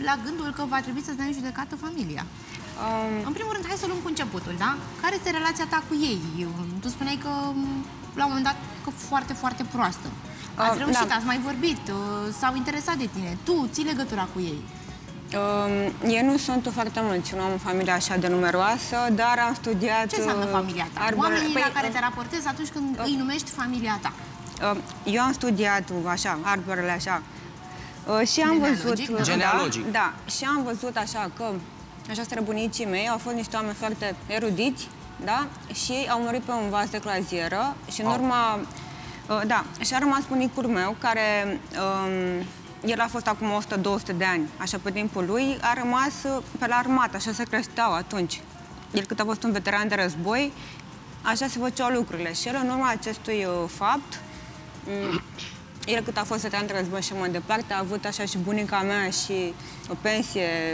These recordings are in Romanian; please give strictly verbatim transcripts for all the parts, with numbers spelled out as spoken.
la gândul că va trebui să-ți dai în judecată familia. Um... În primul rând, hai să luăm cu începutul, da? Care este relația ta cu ei? Tu spuneai că, la un moment dat, că foarte, foarte proastă. Ați uh, reușit, da. Ați mai vorbit, uh, s-au interesat de tine. Tu ții legătura cu ei. Uh, ei nu sunt foarte mulți, nu am o familie așa de numeroasă, dar am studiat... Ce înseamnă familia ta? Arbore... Oamenii păi, la care te raportezi atunci când uh, îi numești familia ta. Uh, eu am studiat așa, arborele așa. Uh, și am Genealogic, văzut... Genealogic. Da, da, și am văzut așa că așa străbunicii mei au fost niște oameni foarte erudiți, da? Și ei au murit pe un vas de croazieră și în oh. urma... Uh, da, și a rămas bunicul meu, care... Um, el a fost acum o sută două sute de ani, așa pe timpul lui, a rămas pe la armată, așa se creșteau atunci. El cât a fost un veteran de război, așa se făceau lucrurile. Și el, în urma acestui uh, fapt, um, el cât a fost veteran de război și mai departe, a avut așa și bunica mea și o pensie,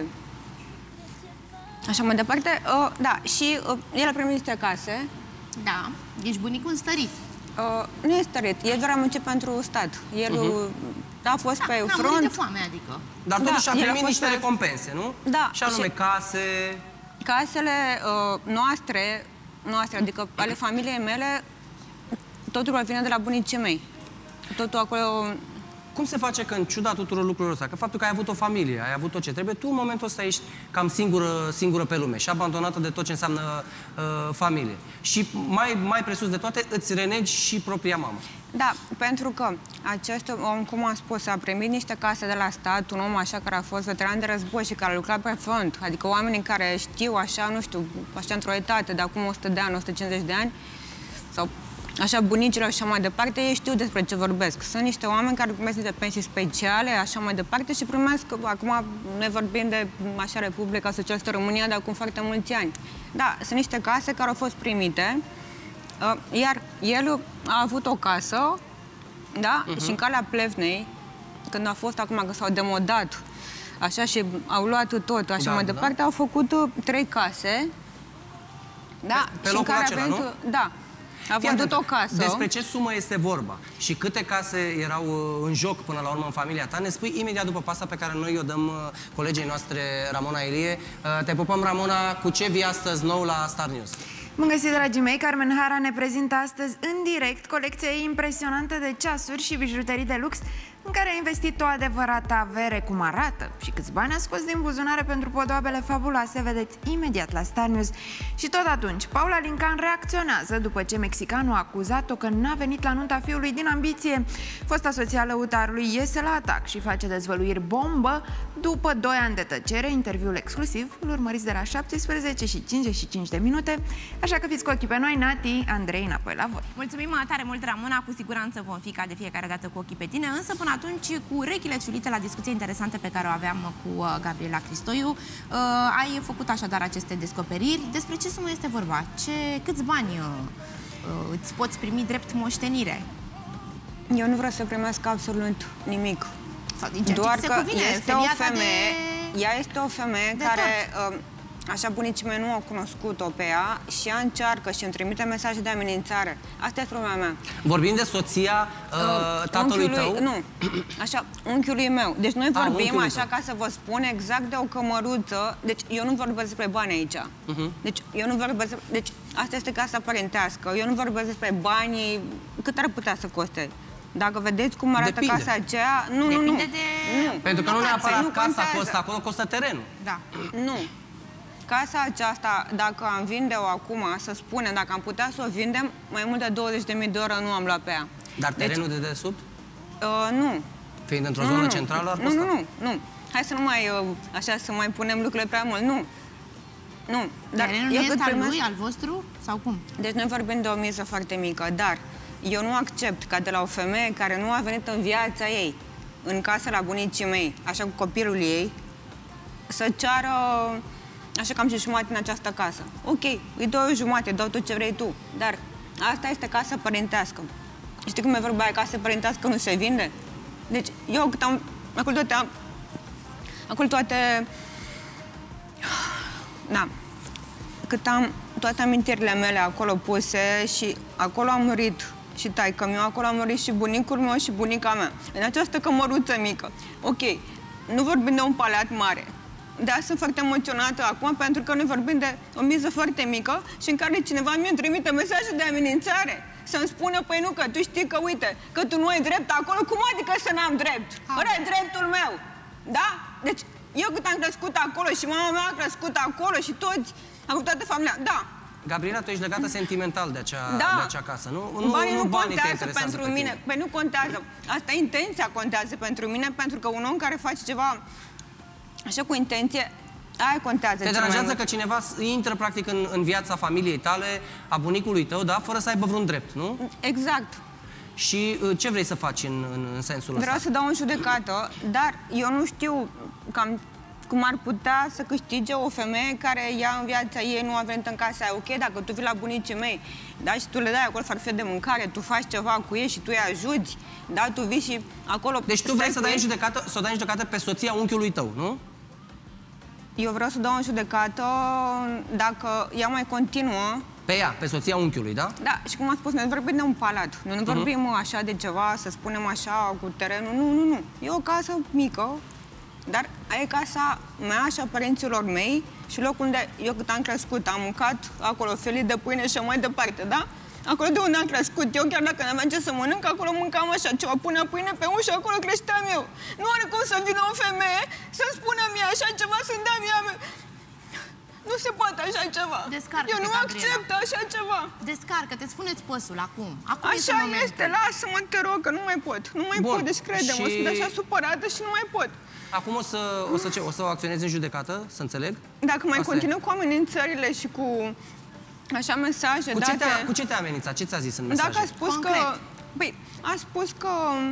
așa mai departe. Uh, da, și uh, el a primit niște case. Da, ești bunicul înstărit. Uh, nu e stărit, el doar a muncit pentru stat. El uh-huh. a fost da, pe front. front. De foame, adică. Dar totuși da, a primit niște pe... recompense, nu? Da. Și anume și... case... Casele uh, noastre, noastre, adică ale familiei mele, totul vine de la bunicii mei. Totul acolo... Cum se face că, în ciuda tuturor lucrurilor astea, că faptul că ai avut o familie, ai avut tot ce trebuie, tu în momentul ăsta ești cam singură, singură pe lume și abandonată de tot ce înseamnă uh, familie. Și mai, mai presus de toate, îți renegi și propria mamă. Da, pentru că acest om, cum am spus, a primit niște case de la stat, un om așa care a fost veteran de război și care a lucrat pe front, adică oamenii care știu așa, nu știu, așa într-o etate de acum o sută de ani, o sută cincizeci de ani, sau așa bunicilor și așa mai departe, ei știu despre ce vorbesc. Sunt niște oameni care primesc niște pensii speciale, așa mai departe, și primesc, acum ne vorbim de așa Republica Socialistă România de acum foarte mulți ani. Da, sunt niște case care au fost primite, iar el a avut o casă, da, uh-huh. și în Calea Plevnei, când a fost acum că s-au demodat, așa, și au luat tot, așa da, mai departe, da. Au făcut trei case, da, pe, pe și locul în acela, venit, nu? Da. A vândut o casă. Despre ce sumă este vorba și câte case erau în joc până la urmă în familia ta, ne spui imediat după pasta pe care noi o dăm colegii noastre, Ramona Ilie. Te pupăm, Ramona, cu ce vii astăzi nou la Star News? Bun găsit, dragii mei! Carmen Hara ne prezintă astăzi în direct colecția ei impresionantă de ceasuri și bijuterii de lux, în care a investit o adevărată avere. Cum arată și câți bani a scos din buzunare pentru podoabele fabuloase, vedeți imediat la Star News. Și tot atunci, Paula Lincan reacționează după ce mexicanul a acuzat-o că n-a venit la nunta fiului din ambiție. Fosta soția lăutarului iese la atac și face dezvăluiri bombă după doi ani de tăcere. Interviul exclusiv îl urmăriți de la șaptesprezece și cincizeci și cinci de minute, așa că fiți cu ochii pe noi. Nati, Andrei, înapoi la voi. Mulțumim tare mult, Ramona, cu siguranță vom fi ca de fiecare dată cu ochii pe tine, însă până atunci, cu urechile ciulite la discuția interesantă pe care o aveam cu uh, Gabriela Cristoiu, uh, ai făcut așadar aceste descoperiri. Despre ce sumă este vorba? Ce, câți bani uh, uh, îți poți primi drept moștenire? Eu nu vreau să primesc absolut nimic. Sau din ce Doar se că cuvine, este o femeie, de... ea este o femeie de care... Uh, Așa, bunicii mei nu au cunoscut-o pe ea și ea încearcă și îmi trimite mesaje de amenințare. Asta e problema mea. Vorbim de soția uh, tatălui unchiului, tău? Nu, așa, unchiului meu. Deci noi vorbim, A, așa, tău. ca să vă spun exact de o cămăruță. Deci eu nu vorbesc despre bani aici. Uh-huh. Deci eu nu vorbesc despre... Deci asta este casa părintească. Eu nu vorbesc despre banii... Cât ar putea să coste? Dacă vedeți cum arată Depinde. casa aceea... Nu, Depinde nu, nu. de... Nu. Pentru că nu neapărat nu casa contează. costă acolo, costă terenul. Da. Nu. Casa aceasta, dacă am vinde-o acum, să spunem, dacă am putea să o vindem, mai mult de douăzeci de mii de euro nu am luat pe ea. Dar terenul deci, de desubt? Uh, nu. Fiind într-o nu, zonă nu, centrală, ar nu, costa? nu, nu, nu. Hai să nu mai, uh, așa, să mai punem lucrurile prea mult. Nu. Nu. Dar terenul nu este al primesc... lui, al vostru? Sau cum? Deci noi vorbim de o miză foarte mică, dar eu nu accept ca de la o femeie care nu a venit în viața ei, în casă la bunicii mei, așa cu copilul ei, să ceară... Așa că am și jumătate în această casă. Ok, îi dau o jumătate, dau tot ce vrei tu. Dar asta este casă părintească. Știi cum e vorba aia, casă părintească nu se vinde? Deci eu cât am... Acolo toate... Am, acolo toate... Da. Cât am toate amintirile mele acolo puse și acolo a murit și taică-miu, acolo a murit și bunicul meu și bunica mea. În această cămăruță mică. Ok. nu vorbim de un palat mare. Da, sunt foarte emoționată acum pentru că noi vorbim de o miză foarte mică și în care cineva mi-mi trimite mesaje de amenințare. Să-mi spună, păi nu, că tu știi că, uite, că tu nu ai drept acolo. Cum adică să n-am drept? Ăla e dreptul meu. Da? Deci, eu cât am crescut acolo și mama mea a crescut acolo și toți, acum toată familia, da. Gabriela, tu ești legată sentimental de acea, da. de acea casă, nu? Nu, banii nu, nu banii contează te pentru pe mine. Păi nu contează. Asta, intenția contează pentru mine, pentru că un om care face ceva așa cu intenție, aia contează. Te deranjează că cineva intră practic în, în viața familiei tale, a bunicului tău, da? Fără să aibă vreun drept, nu? Exact. Și uh, ce vrei să faci în, în, în sensul ăsta? Vreau să dau în judecată, dar eu nu știu cam cum ar putea să câștige o femeie care ea în viața ei nu a venit în casa aia. Ok, dacă tu vii la bunicii mei, da, și tu le dai acolo farfurie de mâncare, tu faci ceva cu ei și tu îi ajuți, da, tu vii și acolo... Deci tu vrei să dai în judecată, să o dai în judecată pe soția unchiului tău, nu? Eu vreau să dau în judecată dacă ea mai continuă. Pe ea, pe soția unchiului, da? Da, și cum am spus, noi nu vorbim de un palat. Noi nu vorbim uh-huh. așa de ceva, să spunem așa, cu terenul. Nu, nu, nu. E o casă mică, dar e casa mea și a părinților mei și locul unde eu cât am crescut, am mâncat acolo felii de pâine și mai departe, da? Acolo de unde am crescut eu, chiar dacă n-aveam ce să mănânc, acolo mâncam așa ceva, punea pâine pe ușă, acolo creșteam eu. Nu are cum să vină o femeie să-mi spună mie așa ceva, să-mi dea mie... Nu se poate așa ceva. Descarcă-te, eu nu Gabriela. accept așa ceva. Descarcă-te, spuneți păsul acum. acum așa este, este, lasă-mă, te rog, că nu mai pot. Nu mai Bun. pot, deci crede-mă, Și... sunt așa supărată și nu mai pot. Acum o să, o să, ce, o să o acționezi în judecată, să înțeleg? Dacă mai Asta continuu cu amenințările și cu așa mesaje cu date... Ce te-a, cu ce te-a amenințat? Ce ți-a zis în mesaje? Dacă a spus Concret. că... Păi, a spus că...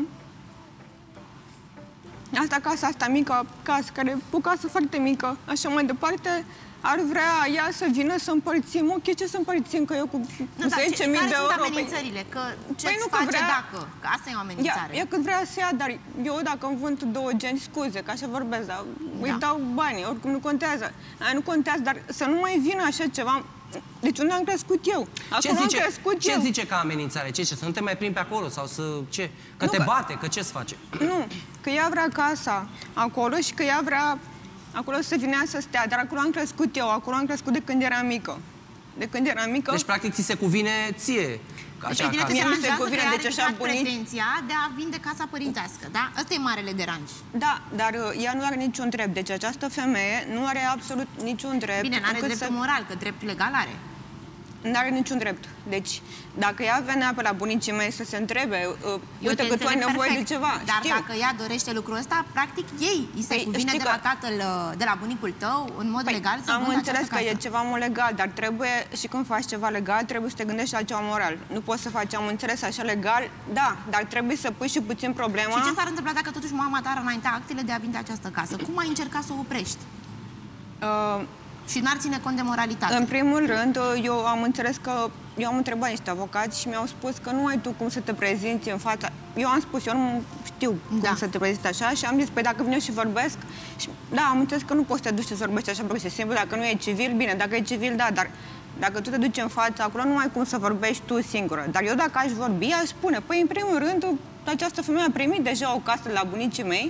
Asta, casa asta mică, casă care, o casă foarte mică, așa mai departe, ar vrea ea să vină să împărțim. Ok, ce să împărțim? Că eu cu zece mii de euro... Care sunt amenințările? Că ce păi nu, că face vrea... dacă? Că asta e o amenințare. Ea, ea cât vrea să ia, dar eu dacă îmi vând două genți, scuze, că așa vorbesc, dar da. îi dau banii, oricum nu contează. Aia nu contează, dar să nu mai vină așa ceva. Deci unde am crescut eu? Acum ce zice, am crescut ce eu. zice ca amenințare? Ce, ce? Să nu te mai plimbi pe acolo? Sau să... Ce? Că nu, te că... bate? Că ce-ți face? Nu, că ea vrea casa acolo și că ea vrea acolo să vinea să stea. Dar acolo am crescut eu, acolo am crescut de când eram mică. De când eram mică... Deci, practic, ți se cuvine ție Deci acea pe casă. tine te Mie nu se deranjează cuvine, că ea a deci așa ridicat bunici- pretenția de a vinde casa părintească, da? Ăsta e marele deranj. Da, dar uh, ea nu are niciun drept. Deci această femeie nu are absolut niciun drept. Bine, n-are încât dreptul să... moral, că dreptul legal are. N-are niciun drept. Deci, dacă ea venea pe la bunicii mei să se întrebe, uh, uite că tu ai nevoie perfect, de ceva, dar știu. dacă ea dorește lucrul ăsta, practic ei îi se Păi, cuvine știi de că- la tatăl, de la bunicul tău, în mod Păi, legal, să am vândă înțeles această că casă. e ceva mult legal, dar trebuie, și când faci ceva legal, trebuie să te gândești la ceva moral. Nu poți să faci, am înțeles, așa legal, da, dar trebuie să pui și puțin problema. Și ce s-ar întâmpla dacă totuși mama ta ar înainta actele de a vinde această casă? Cum ai încercat să o oprești? Uh, Și n-ar ține cont de moralitate. În primul rând, eu am înțeles că eu am întrebat niște avocați și mi-au spus că nu ai tu cum să te prezinți în fața... Eu am spus, eu nu știu cum Da. să te prezinți așa și am zis, păi dacă vin eu și vorbesc... Și, da, am înțeles că nu poți să te duci să vorbești așa, pur și simplu, dacă nu e civil, bine, dacă e civil, da, dar dacă tu te duci în fața acolo, nu ai cum să vorbești tu singură. Dar eu dacă aș vorbi, aș spune, păi în primul rând, această femeie a primit deja o casă la bunicii mei,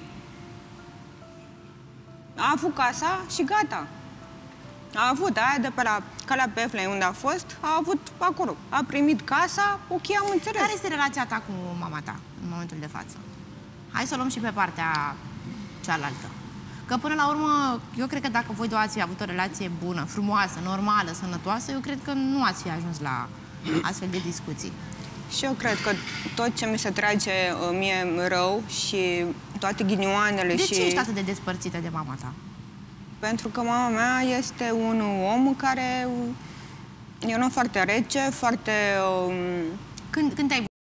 a avut casa și gata. A avut aia de pe la Calea Peflei unde a fost, a avut acolo. A primit casa, ok, am înțeles. Care este relația ta cu mama ta în momentul de față? Hai să o luăm și pe partea cealaltă. Că până la urmă, eu cred că dacă voi două ați fi avut o relație bună, frumoasă, normală, sănătoasă, eu cred că nu ați fi ajuns la astfel de discuții. Și eu cred că tot ce mi se trage uh, mie rău și toate ghinioanele De și... ce ești atât de despărțită de mama ta? Pentru că mama mea este un om care e un om foarte rece, foarte... Um... Când, când te-ai